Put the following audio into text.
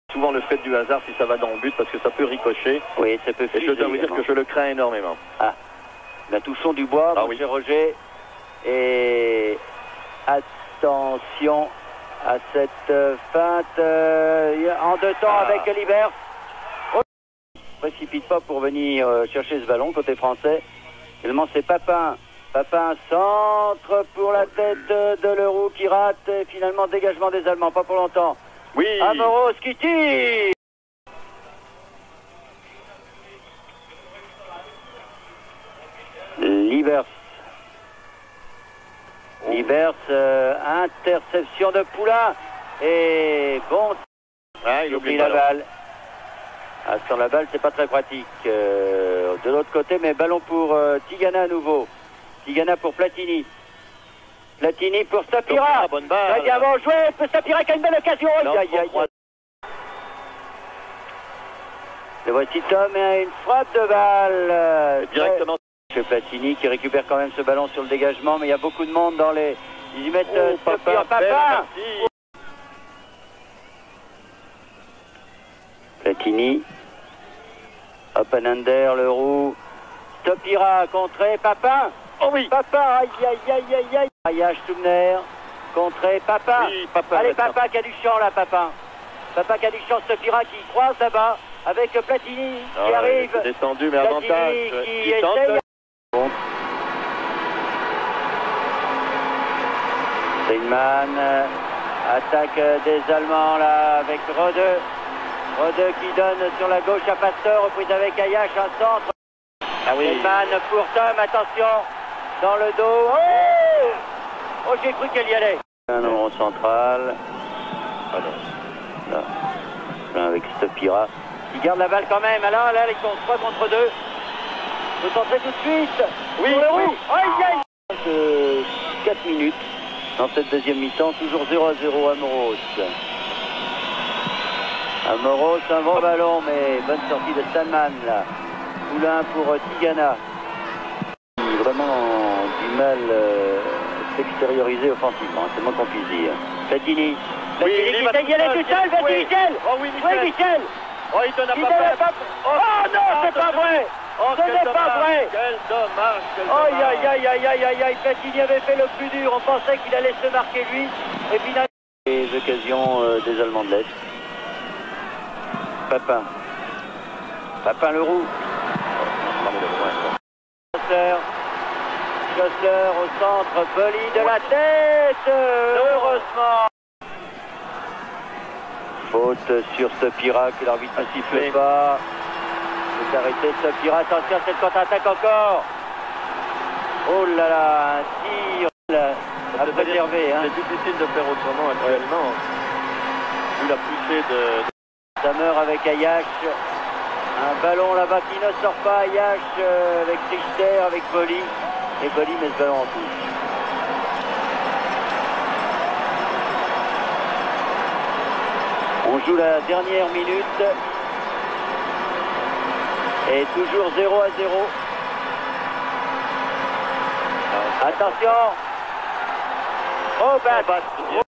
Souvent le fait du hasard si ça va dans le but parce que ça peut ricocher. Oui, ça peut Et je dois vous dire que je le crains énormément. Ah, ben, touchons du bois, ah, monsieur Roger. Et attention à cette feinte en deux temps avec Libert. Oh, précipite pas pour venir chercher ce ballon côté français. Tellement c'est Papin. Papin centre pour la tête de Leroux qui rate. Et finalement dégagement des Allemands, pas pour longtemps. Oui. Amoros qui tire. Libers. Libers, interception de Poulain. Et bon, il oublie la balle. Sur la balle, c'est pas très pratique. De l'autre côté, mais ballon pour Tigana à nouveau. Tigana pour Platini. Platini pour Sapira. Bonne balle. Très bien, bon joué. Sapira qui a une belle occasion. Le voici Tom et une frappe de balle. Directement. Platini qui récupère quand même ce ballon sur le dégagement, mais il y a beaucoup de monde dans les... Ils y mettent Papin. Platini. Oppenander, Leroux. Stopira, contré, Papin. Oh oui. Papin, aïe. Ayash Toumner, contré, Papin. Oui, Papin. Allez, Papin qui a du champ là, Papin. Papin qui a du champ, Stopira qui croise là-bas avec Platini qui arrive. Descendu, mais Platini avantage. qui essaye. Steinman, attaque des Allemands là avec Rode. Rode qui donne sur la gauche à Pasteur, reprise avec Ayash, un centre. Steinman pour Tom, attention, dans le dos. Oh, j'ai cru qu'elle y allait. Un numéro central. Là, avec Stopira. Qui garde la balle quand même. Alors là, ils sont 3 contre 2. Il faut centrer tout de suite. Oui, oui. Aïe. 4 minutes dans cette deuxième mi-temps. Toujours 0-0 Amoros. Amoros, un bon ballon, mais bonne sortie de Steinman là. Poulain pour Tigana. Vraiment du mal s'extérioriser offensivement, c'est le moins qu'on puisse dire. Platini. Platini qui essaie d'y aller tout seul, vas-y Michel. Oui, Michel. Oh, il te n'a pas fait. Oh non, c'est pas vrai. Ce n'est pas vrai. Quel dommage. Aïe. Platini avait fait le plus dur, on pensait qu'il allait se marquer lui. Et finalement, les occasions des Allemands de l'Est. Papin Leroux. Chasseur au centre, Boli de la tête. Heureusement. Faute sur Stopira que l'arbitre ne siffle pas. C'est arrêté Stopira, attention, cette contre-attaque encore. Oh là là, un tir à préserver. C'est difficile de faire autrement actuellement. Vu la poussée de... Samer avec Ayash. Un ballon là-bas qui ne sort pas. Ayash avec Trichter, avec Boli. Et Boli met ce ballon en touche. On joue la dernière minute. Et toujours 0-0. Attention. Oh,